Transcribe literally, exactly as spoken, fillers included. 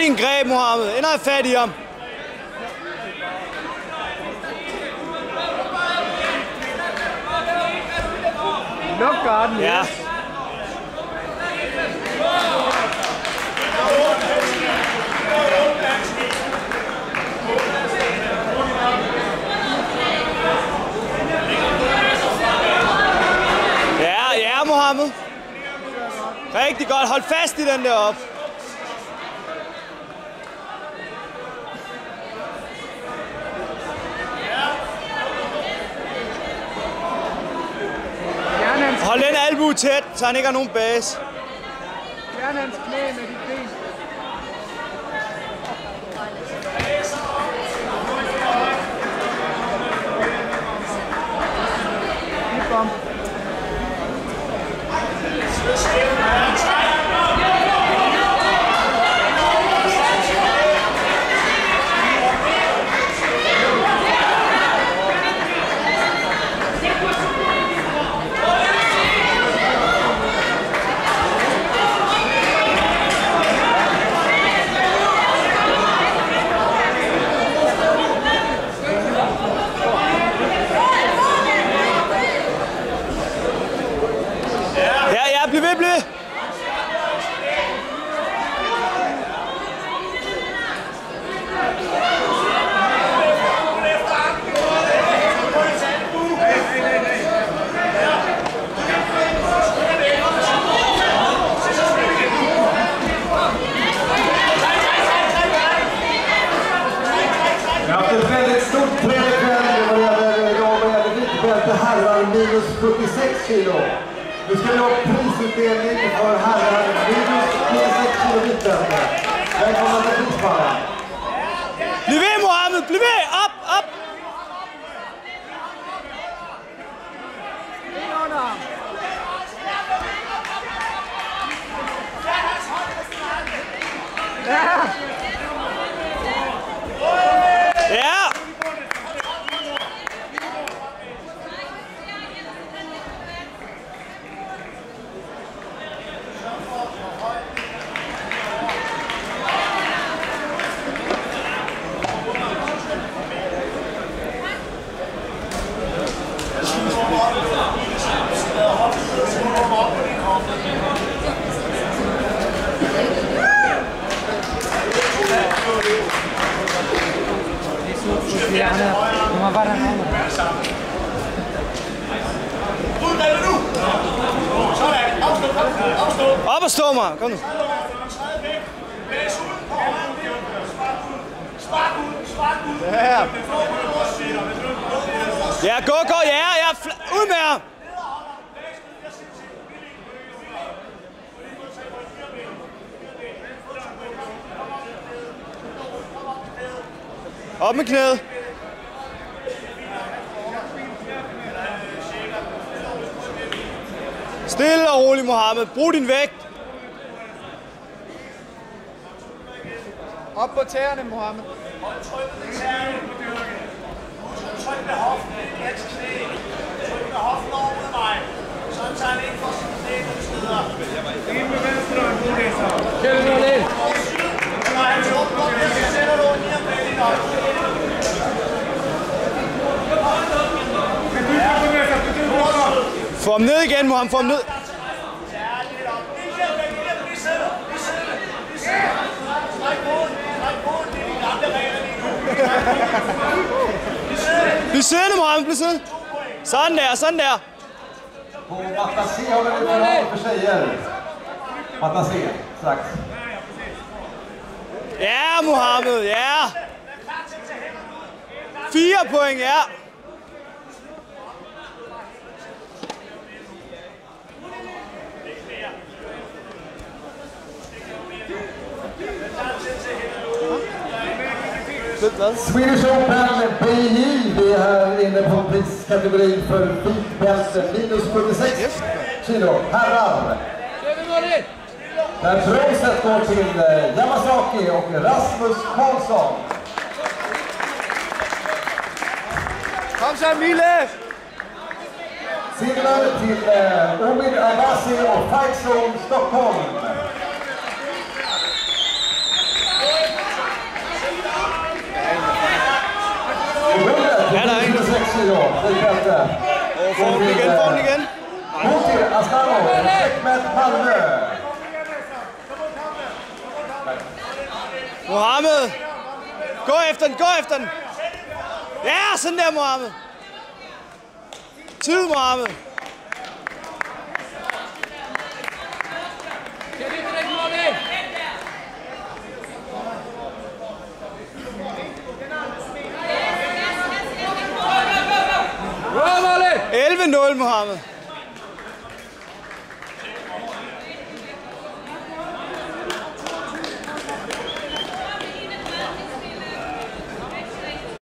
din greb, Mohammed. Ind og have fat i ham. Luk garden, ja. Ja, ja, Mohammed. Rigtig godt. Hold fast i den der op. Hold den albue tæt, så han ikke har nogen base. Fjern hans knæ med dit ben. Bom. Bliv ved, bliv ved. minus fyrtiosex kilo. Nu ska vi ha prisutdelning för herrar minus fyrtiosex kilo viktbälte. Välkomna till prisparen. Bliv ved, Mohammed! Bliv ved! Op! Op! Ja! Ja! Uma vara nova. Op og stå, man. Kom nu. Ja. Ja, gå, gå, ja, ja. Ud med ham. Op med knæet. Stille og roligt, Mohammed. Brug din vægt. Op på tæerne, Mohammed. Hold trykket med tæerne. Tryk med hoften ind i hans knæ. Tryk med hoften over mod mig. Sådan tager han ikke for sine knæ nogle steder. Ind med venstre og god læser. Kæld nu lidt. Når han åbner op der, så sætter du lige om bag din op. Få ham ned igen, Mohammed. Få ham ned. Bliv siddende, Mohammed. Bliv siddende. Sådan der, sådan der. På matta C har vi en final för tjejer. Matta C, strax. Ja, Mohammed, ja. Fire point, ja. Swedish Open B J, vi är här inne på priskategorin för vitbälte minus fyrtiosex kilo, herrar. Där bronset går till Yamasaki och Rasmus Karlsson. Kom så, Mille! Silver till eh, Omid Abbasi och Fight Zone Stockholm. Åh, får den igen, får den igen. Mutir Aslanov, Sekmet Malmö. Mohammed! Gå efter den, gå efter den! Ja, sådan der, Mohammed! Tid, Mohammed! elleve nul, Mohammed.